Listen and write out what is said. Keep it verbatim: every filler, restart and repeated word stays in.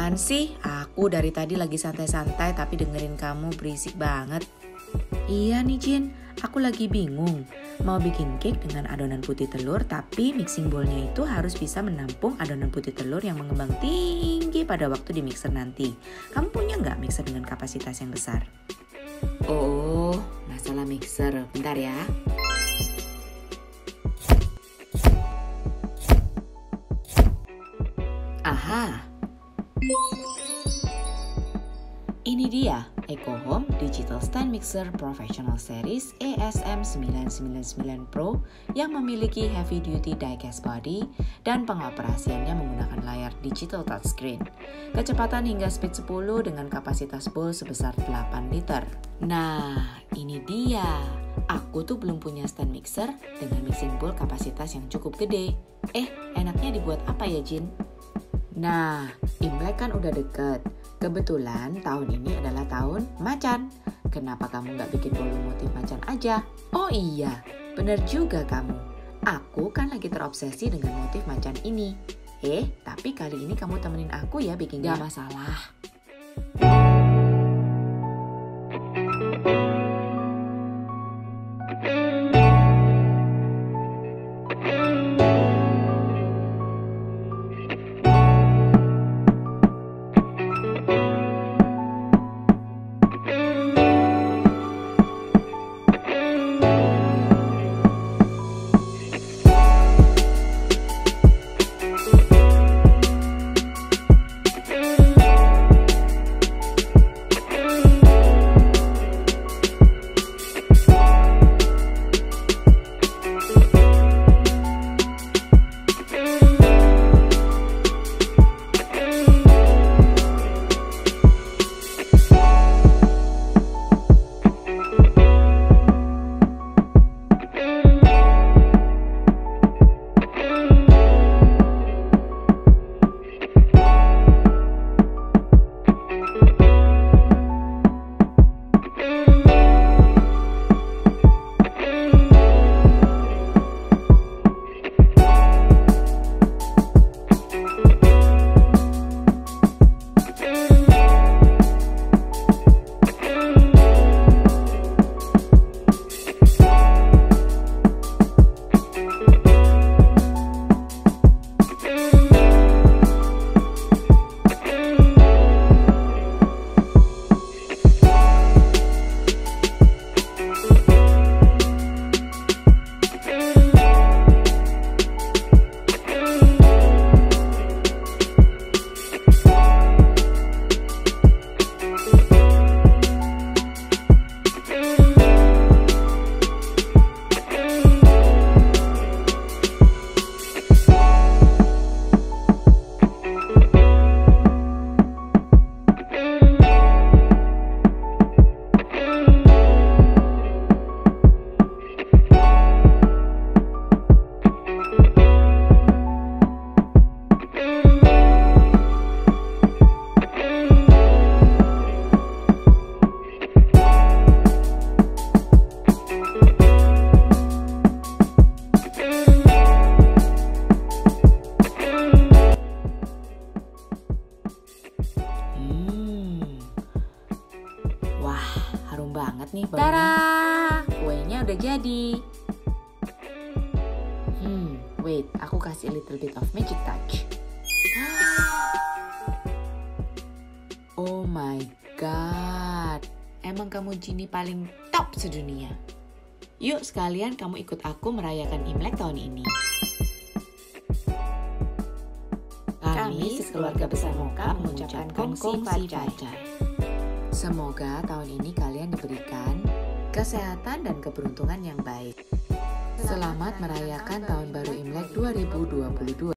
Apaan sih? Aku dari tadi lagi santai-santai tapi dengerin kamu berisik banget. Iya nih Jin, aku lagi bingung. Mau bikin cake dengan adonan putih telur tapi mixing bowl-nya itu harus bisa menampung adonan putih telur yang mengembang tinggi pada waktu di mixer nanti. Kamu punya nggak mixer dengan kapasitas yang besar? Oh, masalah mixer. Bentar ya. Aha. Ini dia EcoHome Digital Stand Mixer Professional Series E S M sembilan sembilan sembilan Pro yang memiliki heavy duty die-cast body dan pengoperasiannya menggunakan layar digital touchscreen. Kecepatan hingga speed sepuluh dengan kapasitas bowl sebesar delapan liter. Nah, ini dia. Aku tuh belum punya stand mixer dengan mixing bowl kapasitas yang cukup gede. Eh, enaknya dibuat apa ya, Jin? Nah, Imlek kan udah deket. Kebetulan tahun ini adalah tahun macan. Kenapa kamu nggak bikin bolu motif macan aja? Oh iya, bener juga kamu. Aku kan lagi terobsesi dengan motif macan ini. Eh, tapi kali ini kamu temenin aku ya bikinnya. Gak masalah. Banget nih baunya. Tara, kuenya udah jadi. Hmm, wait, aku kasih little bit of magic touch. Oh my god, emang kamu Genie paling top sedunia. Yuk sekalian kamu ikut aku merayakan Imlek tahun ini. Kami sekeluarga besar Mocha mengucapkan kongsi facai. Semoga tahun ini kalian diberikan kesehatan dan keberuntungan yang baik. Selamat merayakan tahun baru Imlek dua ribu dua puluh dua.